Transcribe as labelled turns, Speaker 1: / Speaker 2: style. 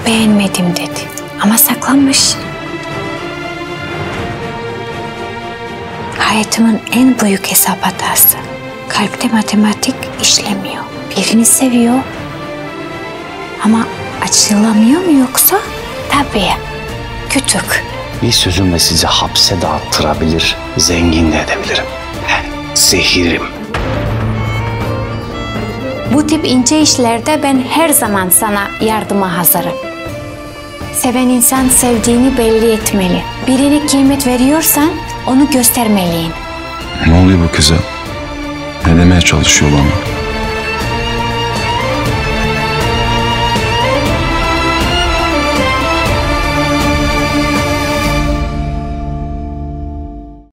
Speaker 1: beğenmedim dedi. Ama saklanmış. Hayatımın en büyük hesap hatası. Kalpte matematik işlemiyor. Birini seviyor ama açılamıyor mu yoksa? Tabii. Küçük.
Speaker 2: Bir sözümle sizi hapse de attırabilir, zengin de edebilirim. Zehirim.
Speaker 1: Bu tip ince işlerde ben her zaman sana yardıma hazırım. Seven insan sevdiğini belli etmeli. Birine kıymet veriyorsan onu göstermeliyin.
Speaker 3: Ne oluyor bu kıza? Ne demeye çalışıyor bana?